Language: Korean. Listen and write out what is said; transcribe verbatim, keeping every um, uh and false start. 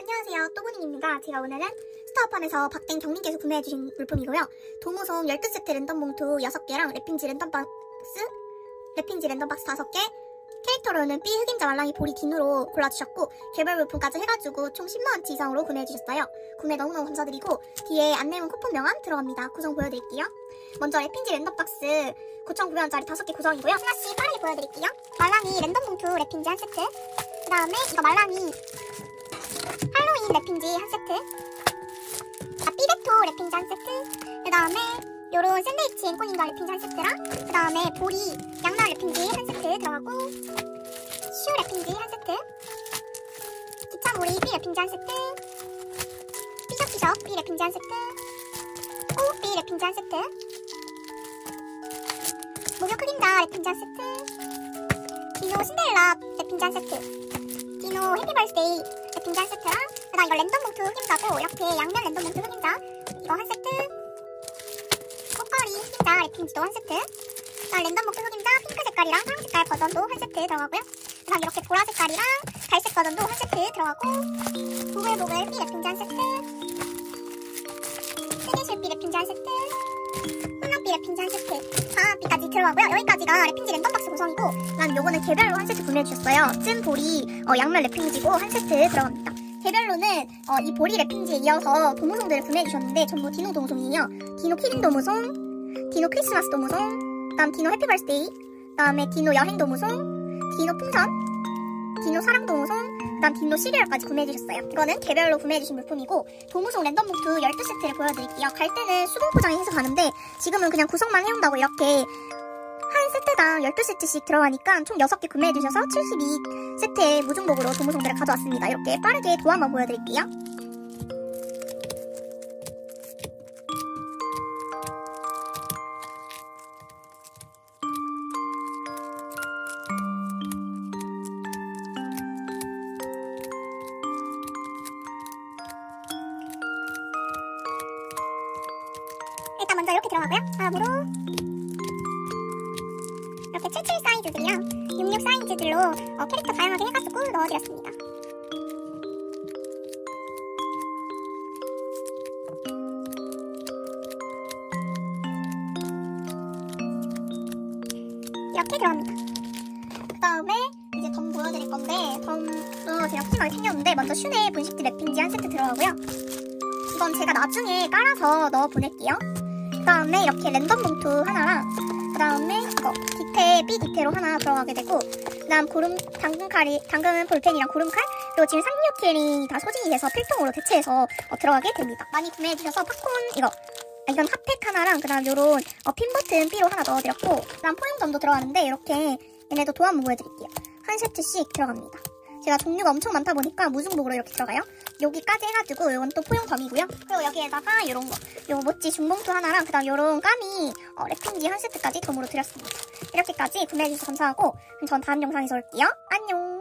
안녕하세요, 또보닝입니다. 제가 오늘은 스타어팜에서 박땡 경님께서 구매해주신 물품이고요. 도무송 열두 세트 랜덤 봉투 여섯 개랑 랩핑지 랜덤 박스, 랩핑지 랜덤 박스 다섯 개, 캐릭터로는 B 흑임자 말랑이 보리 디누로 골라주셨고 개별 물품까지 해가지고 총 십만 원치 이상으로 구매해주셨어요. 구매 너무너무 감사드리고 뒤에 안내문 쿠폰 명함 들어갑니다. 구성 보여드릴게요. 먼저 랩핑지 랜덤 박스 구천구백 원짜리 다섯 개 구성이고요. 하나씩 빠르게 보여드릴게요. 말랑이 랜덤 봉투 랩핑지 한 세트, 그 다음에 이거 말랑이 할로윈 랩핑지 한 세트, 자, 삐베토 랩핑지 한 세트, 그 다음에 요런 샌드위치 앵꼬닌가 랩핑지 한 세트랑, 그 다음에 보리 양날 랩핑지 한 세트 들어가고, 슈 랩핑지 한 세트, 기차놀이 B 랩핑지 한 세트, 삐셔삐셔 B 랩핑지 한 세트, 꼬 B 랩핑지 한 세트, 목욕 흑임자 랩핑지 한 세트, 디노 신데렐라 랩핑지 한 세트, 디노 해피버스데이 랩핑지 한 세트랑, 그 다음 이거 랜덤 봉투 흑임자고 이렇게 양면 랜덤 봉투 흑임자 이거 한 세트, 꽃걸이 흑임자 랩핑지도 한 세트, 그 다음 랜덤 봉투 흑임자 핑크 색깔이랑 파란 색깔 버전도 한 세트 들어가고요. 그 다음 이렇게 보라 색깔이랑 갈색 버전도 한 세트 들어가고, 보글보글 B 랩핑지 한 세트, 세계실 B 랩핑지 한 세트, 혼합 B 랩핑지 한 세트, 다음 B까지 들어가고요. 여기까지가 랩핑지 랜덤 박스 구성이고, 그 다음 요거는 개별로 한 세트 구매해주셨어요. 찐 보리 어, 양면 랩핑지고 한 세트 들어갑니다. 개별로는 어, 이 보리 랩핑지에 이어서 도무송들을 구매해주셨는데 전부 디노 도무송이에요. 디노 키링 도무송, 디노 크리스마스 도무송, 그 다음 디노 해피버스데이, 그 다음에 디노 여행 도무송, 디노 풍선, 디노 사랑 도무송, 그 다음 디노 시리얼까지 구매해주셨어요. 이거는 개별로 구매해주신 물품이고, 도무송 랜덤 봉투 열두 세트를 보여드릴게요. 갈 때는 수동 포장해서 가는데 지금은 그냥 구성만 해온다고 이렇게 한 세트당 열두 세트씩 들어가니까 총 여섯 개 구매해주셔서 칠십이 세트의 무중복으로 도무송들을 가져왔습니다. 이렇게 빠르게 도 한번 보여드릴게요. 일단 먼저 이렇게 들어가고요. 다음으로 이렇게 칠십칠 사이즈들이랑 육십육 사이즈들로 어, 캐릭터 다양하게 해가지고 넣어드렸습니다. 이렇게 들어갑니다. 그 다음에 이제 덤 보여드릴 건데, 덤도 제가 푸짐하게 챙겼는데 먼저 슈네 분식지 랩핑지 한 세트 들어가고요. 이건 제가 나중에 깔아서 넣어 보낼게요. 그 다음에 이렇게 랜덤 봉투 하나랑, 그 다음에 이거 디테 B 디테로 하나 들어가게 되고, 그 다음 고름 당근칼이 당근 볼펜이랑 고름칼, 그리고 지금 삼십육 킬이 다 소진이 돼서 필통으로 대체해서 어, 들어가게 됩니다. 많이 구매해주셔서 팝콘 이거 아, 이건 핫팩 하나랑, 그 다음 요런 어, 핀 버튼 B로 하나 넣어드렸고, 그 다음 포용점도 들어가는데 이렇게 얘네도 도 한번 보여드릴게요. 한 세트씩 들어갑니다. 제가 종류가 엄청 많다 보니까 무중복으로 이렇게 들어가요. 여기까지 해가지고 이건 또 포용점이고요. 그리고 여기에다가 이런 거, 요 모찌 중봉투 하나랑, 그 다음 요런 까미 어, 랩핑지 한 세트까지 덤으로 드렸습니다. 이렇게까지 구매해주셔서 감사하고, 그럼 전 다음 영상에서 올게요. 안녕.